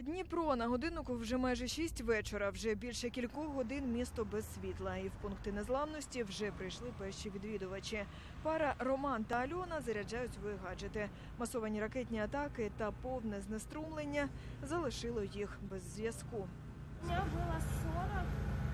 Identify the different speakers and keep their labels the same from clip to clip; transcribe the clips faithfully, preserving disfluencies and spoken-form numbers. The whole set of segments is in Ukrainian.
Speaker 1: Дніпро, на годиннику вже майже шість вечора. Вже більше кількох годин місто без світла. І в пункти незламності вже прийшли перші відвідувачі. Пара Роман та Альона заряджають свої гаджети. Масовані ракетні атаки та повне знеструмлення залишило їх без зв'язку.
Speaker 2: У меня было сорок,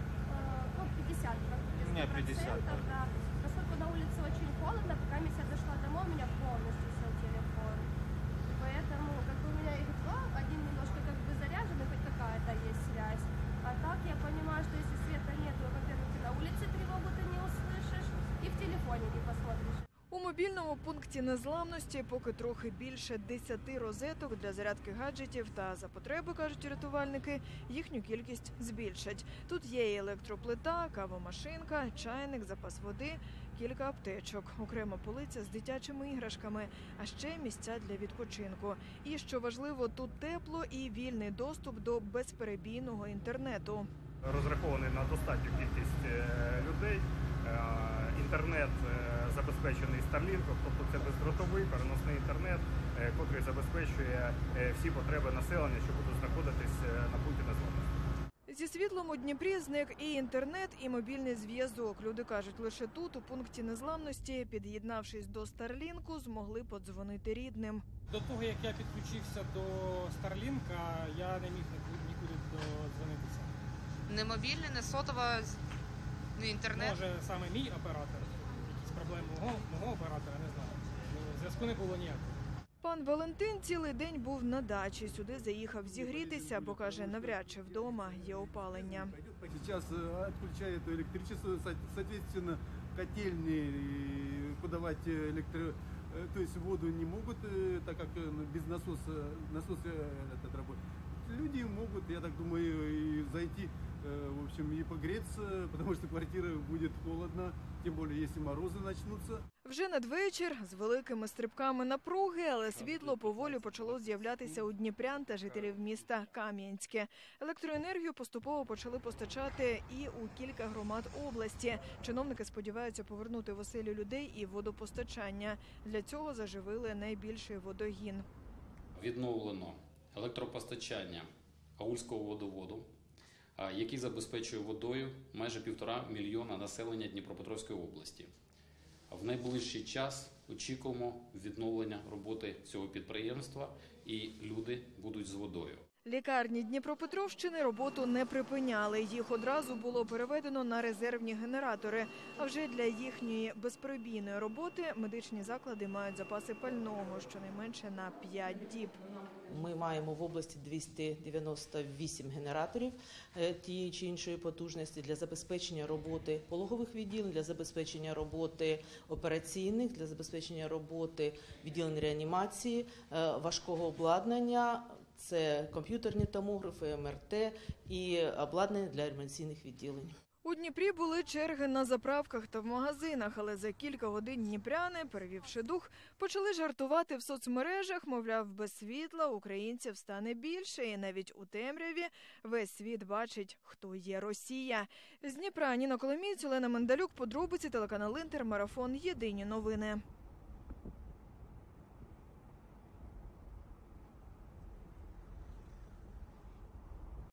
Speaker 2: ну пятьдесят процентов, да. Поскольку на улице очень холодно, пока я дошла домой, у меня полностью сел телефон. Поэтому как бы у меня их два, один немножко как бы заряжен, и хоть какая-то есть связь. А так я понимаю, что если света нет, то, во-первых, ты на улице тревогу ты не услышишь, и в телефоне не посмотришь.
Speaker 1: У мобільному пункті незламності поки трохи більше десяти розеток для зарядки гаджетів та за потреби, кажуть рятувальники, їхню кількість збільшать. Тут є і електроплита, кавомашинка, чайник, запас води, кілька аптечок, окрема полиця з дитячими іграшками, а ще місця для відпочинку. І, що важливо, тут тепло і вільний доступ до безперебійного інтернету.
Speaker 3: Розрахований на достатню кількість людей. Інтернет забезпечений Starlink, тобто це бездротовий переносний інтернет, який забезпечує всі потреби населення, що будуть знаходитись на пункті незламності.
Speaker 1: Зі світлом у Дніпрі зник і інтернет, і мобільний зв'язок. Люди кажуть, лише тут, у пункті незламності, під'єднавшись до Старлінку, змогли подзвонити рідним.
Speaker 4: До того, як я підключився до Старлінка, я не міг нікуди додзвонитися.
Speaker 5: Не мобільний, не сотова, не інтернет.
Speaker 4: Може, саме мій оператор, якісь проблеми мого, мого оператора, не знаю. Зв'язку не було ніякого.
Speaker 1: Пан Валентин цілий день був на дачі. Сюди заїхав зігрітися, бо, каже, навряд чи вдома є опалення.
Speaker 6: Зараз відключають електричество, соответственно, котельні подавати електро... То есть воду не могут, так как без насоса, насос этот работает. Люди могут, я так думаю, и зайти, в общем, и погреться, потому что квартира будет холодно, тем более, если морозы начнутся.
Speaker 1: Вже надвечір з великими стрибками напруги, але світло поволі почало з'являтися у дніпрян та жителів міста Кам'янське. Електроенергію поступово почали постачати і у кілька громад області. Чиновники сподіваються повернути в оселі людей і водопостачання. Для цього заживили найбільший водогін.
Speaker 7: Відновлено електропостачання Аульського водоводу, який забезпечує водою майже півтора мільйона населення Дніпропетровської області. В найближчий час очікуємо відновлення роботи цього підприємства і люди будуть з водою.
Speaker 1: Лікарні Дніпропетровщини роботу не припиняли. Їх одразу було переведено на резервні генератори. А вже для їхньої безперебійної роботи медичні заклади мають запаси пального щонайменше на п'ять діб.
Speaker 8: Ми маємо в області двісті дев'яносто вісім генераторів тієї чи іншої потужності для забезпечення роботи пологових відділень, для забезпечення роботи операційних, для забезпечення роботи відділень реанімації, важкого обладнання. Це комп'ютерні томографи, ем ер те і обладнання для реанімаційних відділень.
Speaker 1: У Дніпрі були черги на заправках та в магазинах, але за кілька годин дніпряни, перевівши дух, почали жартувати в соцмережах, мовляв, без світла українців стане більше, і навіть у темряві весь світ бачить, хто є Росія. З Дніпра Ніна Коломієць, Олена Мендалюк, подробиці, телеканал Інтер, марафон, єдині новини.